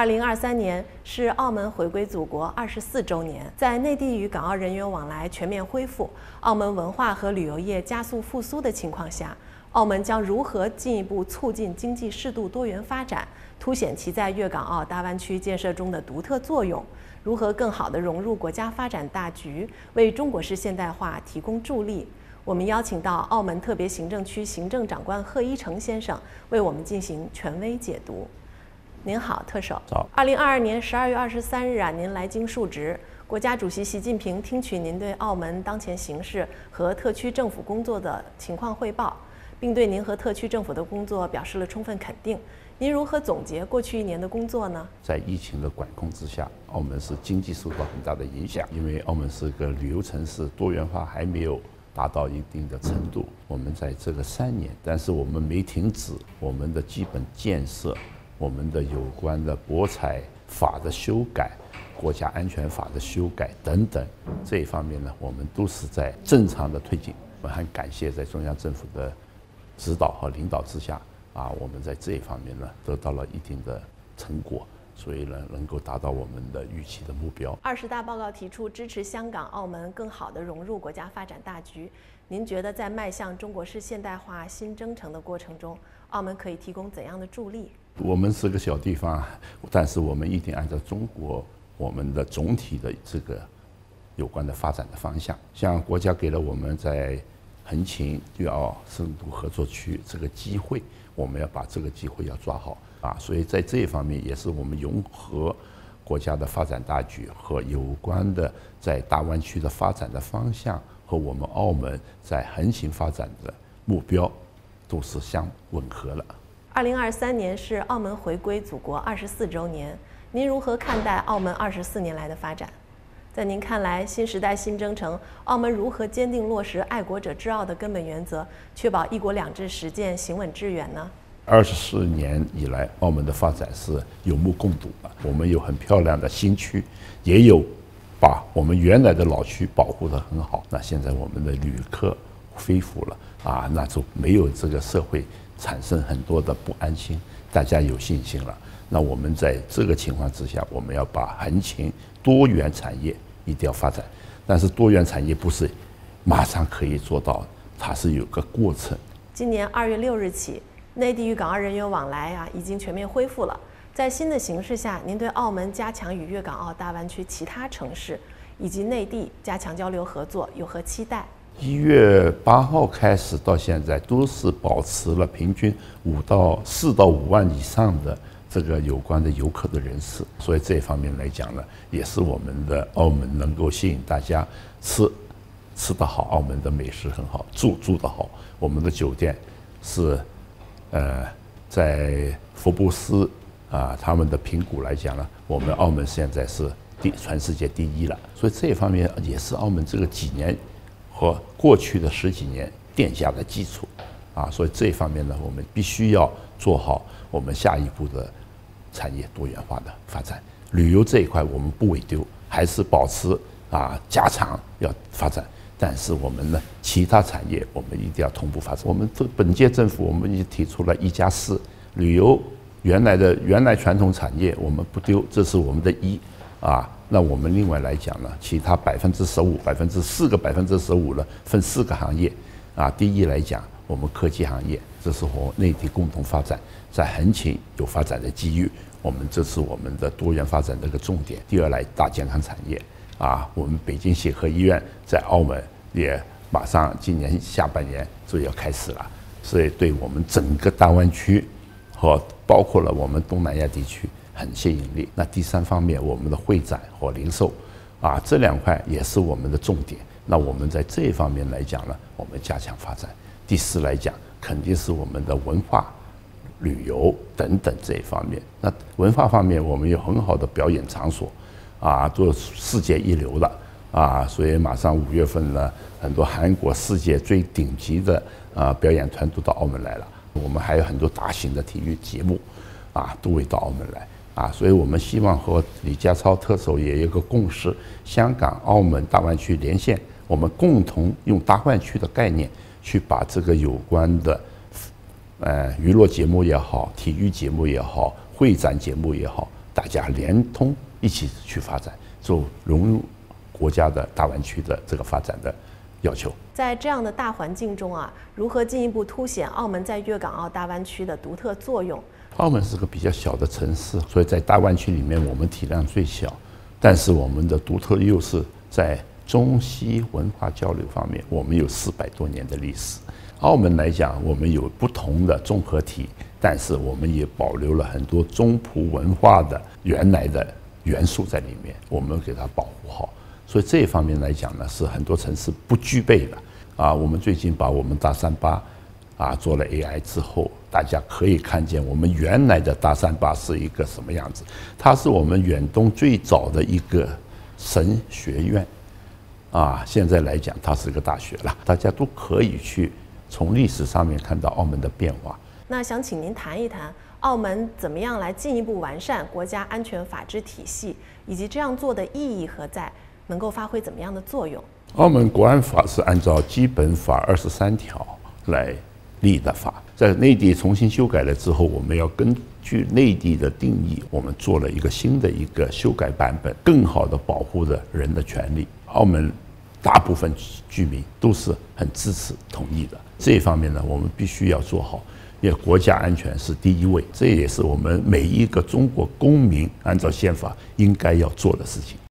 2023年是澳门回归祖国24周年，在内地与港澳人员往来全面恢复、澳门文化和旅游业加速复苏的情况下，澳门将如何进一步促进经济适度多元发展，凸显其在粤港澳大湾区建设中的独特作用？如何更好地融入国家发展大局，为中国式现代化提供助力？我们邀请到澳门特别行政区行政长官贺一诚先生为我们进行权威解读。您好，特首。 好。 2022年12月23日您来京述职，国家主席习近平听取您对澳门当前形势和特区政府工作的情况汇报，并对您和特区政府的工作表示了充分肯定。您如何总结过去1年的工作呢？ 在疫情的管控之下，澳门是经济受到很大的影响，因为澳门是个旅游城市，多元化还没有达到一定的程度。我们在这个3年，但是我们没停止我们的基本建设。我们的有关的博彩法的修改、国家安全法的修改等等这一方面呢，我们都是在正常的推进。我很感谢在中央政府的指导和领导之下，我们在这一方面呢得到了一定的成果，所以呢能够达到我们的预期的目标。 20大报告提出支持香港、澳门更好地融入国家发展大局。您觉得在迈向中国式现代化新征程的过程中，澳门可以提供怎样的助力？ 我们是个小地方，但是我们一定按照中国我们的总体的这个有关的发展的方向，像国家给了我们在横琴粤澳深度合作区这个机会，我们要把这个机会要抓好所以在这一方面也是我们融合国家的发展大局和有关的在大湾区的发展的方向和我们澳门在横琴发展的目标都是相吻合了。 2023年是澳门回归祖国24周年，您如何看待澳门24年来的发展？在您看来，新时代新征程，澳门如何坚定落实爱国者治澳的根本原则，确保一国两制实践行稳致远呢 ？24年以来，澳门的发展是有目共睹的。我们有很漂亮的新区，也有把我们原来的老区保护得很好。那现在我们的旅客恢复了那就没有这个社会产生很多的不安心，大家有信心了。那我们在这个情况之下，我们要把横琴多元产业一定要发展，但是多元产业不是马上可以做到，它是有个过程。 今年2月6日起，内地与港澳人员往来已经全面恢复了。在新的形势下，您对澳门加强与粤港澳大湾区其他城市以及内地加强交流合作有何期待 ？1月8号开始到现在，都是保持了平均4到5万以上的这个有关的游客的人次，所以这方面来讲呢，也是我们的澳门能够吸引大家吃得好，澳门的美食很好，住得好。我们的酒店是在福布斯他们的评估来讲呢，我们澳门现在是全世界第1了，所以这一方面也是澳门这个几年和过去的10几年奠下的基础所以这一方面呢，我们必须要做好我们下一步的产业多元化的发展。旅游这一块我们不委丢，还是保持加强要发展，但是我们呢其他产业我们一定要同步发展。我们本届政府我们已经提出了1+4，旅游原来传统产业我们不丢，这是我们的那我们另外来讲呢，其他15%、4个15%呢，分4个行业第一来讲，我们科技行业，这是和内地共同发展，在横琴有发展的机遇，这是我们的多元发展的一个重点。第二来大健康产业我们北京协和医院在澳门也马上今年下半年就要开始了，所以对我们整个大湾区和包括了我们东南亚地区很吸引力。那第3方面，我们的会展和零售这2块也是我们的重点。那我们在这一方面来讲呢，我们加强发展。第4来讲，肯定是我们的文化、旅游等等这一方面。那文化方面，我们有很好的表演场所都世界一流了所以马上5月份呢，很多韩国世界最顶级的表演团都到澳门来了。我们还有很多大型的体育节目都会到澳门来所以我们希望和李家超特首也有一个共识，香港、澳门大湾区连线，我们共同用大湾区的概念去把这个有关的娱乐节目也好，体育节目也好，会展节目也好， 大家连通一起去发展，就融入国家的大湾区的这个发展的要求。 在这样的大环境中啊，如何进一步凸显澳门在粤港澳大湾区的独特作用？ 澳门是个比较小的城市，所以在大湾区里面我们体量最小，但是我们的独特优势在中西文化交流方面，我们有400多年的历史。澳门来讲，我们有不同的综合体，但是我们也保留了很多中葡文化的原来的元素在里面，我们给它保护好。所以这一方面来讲呢，是很多城市不具备的啊。我们最近把我们大3巴做了 AI 之后，大家可以看见我们原来的大3巴是一个什么样子。它是我们远东最早的一个神学院现在来讲它是一个大学了，大家都可以去从历史上面看到澳门的变化。 那想请您谈一谈澳门怎么样来进一步完善国家安全法治体系，以及这样做的意义何在，能够发挥怎么样的作用？ 澳门国安法是按照基本法23条来立的法，在内地重新修改了之后，我们要根据内地的定义，我们做了一个新的一个修改版本，更好的保护着人的权利。澳门大部分居民都是很支持同意的，这一方面呢，我们必须要做好，因为国家安全是第一位，这也是我们每一个中国公民按照宪法应该要做的事情。